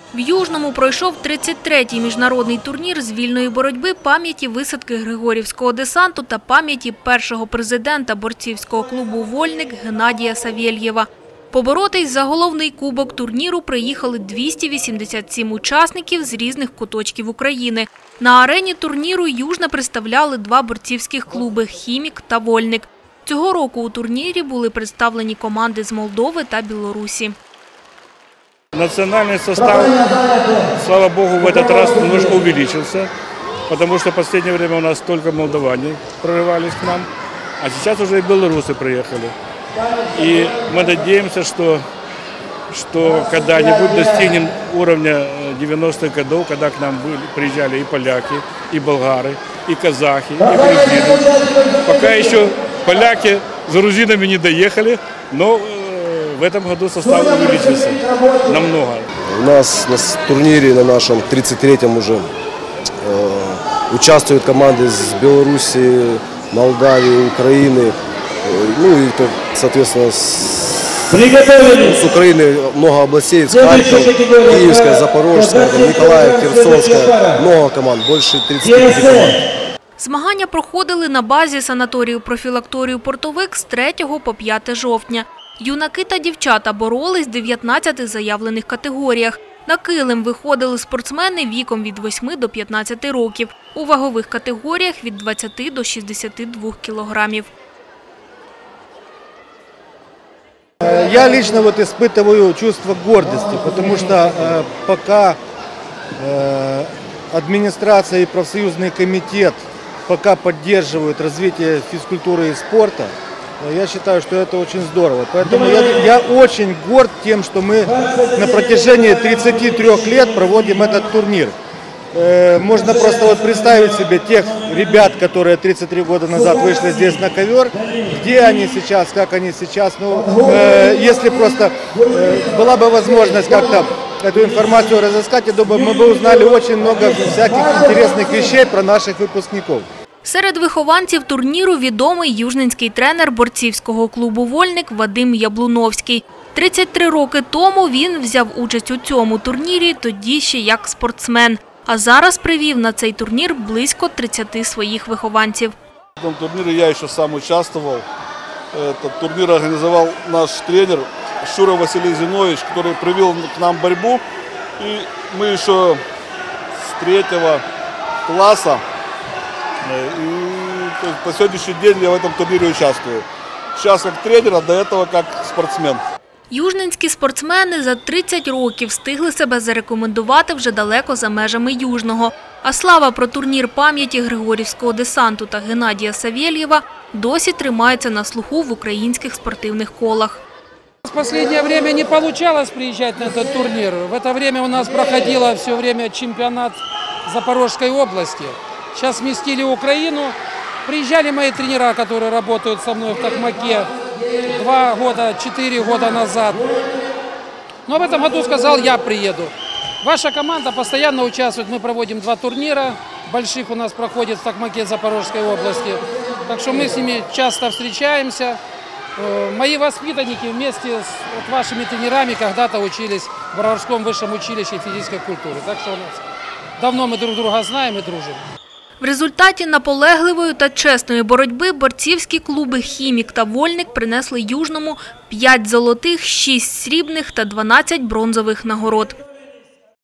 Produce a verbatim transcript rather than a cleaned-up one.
В Южному пройшов тридцять третій міжнародний турнір з вільної боротьби пам'яті висадки Григорівського десанту та пам'яті першого президента борцівського клубу «Вольник» Геннадія Савєлєва. Поборотись за головний кубок турніру приїхали двісті вісімдесят сім учасників з різних куточків України. На арені турніру Южне представляли два борцівських клуби «Хімік» та «Вольник». Цього року у турнірі були представлені команди з Молдови та Білорусі. Национальный состав, слава богу, в этот раз немножко увеличился, потому что в последнее время у нас только молдаване прорывались к нам, а сейчас уже и белорусы приехали. И мы надеемся, что, что когда-нибудь достигнем уровня девяностых годов, когда к нам приезжали и поляки, и болгары, и казахи, и грузины. Пока еще поляки с грузинами не доехали, но в этом году состав увеличился намного. У нас на турнире, на нашем тридцать третьем уже, э, участвуют команды с Беларуси, Молдавии, Украины. Э, ну и, соответственно, с, с Украины много областей, с Харьков, Киевская, Запорожская, Николаев, Херсонская. Много команд, больше тридцати п'яти команд. Змагання проходили на базі санаторію-профілакторію «Портовик» з третього по п'яте жовтня. Юнаки та дівчата боролись в дев'ятнадцяти заявлених категоріях. На килим виходили спортсмени віком від восьми до п'ятнадцяти років. У вагових категоріях від двадцяти до шістдесяти двох кілограмів. Я лично вот испытываю чувство гордости, потому что э, пока э, администрация и профсоюзный комитет пока поддерживают развитие физкультуры и спорта, я считаю, что это очень здорово. Поэтому я, я очень горд тем, что мы на протяжении тридцати трёх лет проводим этот турнир. Э, можно просто вот представить себе тех ребят, которые тридцать три года назад вышли здесь на ковер, где они сейчас, как они сейчас. Ну, э, если просто э, была бы возможность как-то эту информацию разыскать, я думаю, мы бы узнали очень много всяких интересных вещей про наших выпускников. Серед вихованців турніру відомий южненський тренер борцівського клубу «Вольник» Вадим Яблуновський. тридцять три роки тому він взяв участь у цьому турнірі, тоді ще як спортсмен. А зараз привів на цей турнір близько тридцяти своїх вихованців. В этом турнире я еще сам участвовал. Этот турнир организовал наш тренер Шура Василий Зинович, который привел к нам борьбу. И мы еще с третьего класса. И по сегодняшний день я в этом турнире участвую. Сейчас как тренер, а до этого как спортсмен. Южненські спортсмени за тридцять років встигли себе зарекомендувати вже далеко за межами Южного. А слава про турнір пам'яті Григорівського десанту та Геннадія Савєлєва досі тримається на слуху в українських спортивних колах. В последнее время не получалось приезжать на этот турнир. В это время у нас проходило все время чемпионат Запорожской области. Сейчас сместили Украину. Приезжали мои тренера, которые работают со мной в Токмаке два года, четыре года назад. Но в этом году сказал, я приеду. Ваша команда постоянно участвует. Мы проводим два турнира. Больших у нас проходит в Токмаке Запорожской области. Так что мы с ними часто встречаемся. Мои воспитанники вместе с вот, вашими тренерами когда-то учились в Броварском высшем училище физической культуры. Так что у нас давно мы друг друга знаем и дружим. В результаті наполегливої та чесної боротьби борцівські клуби «Хімік» та «Вольник» принесли Южному п'ять золотих, шість срібних та дванадцять бронзових нагород.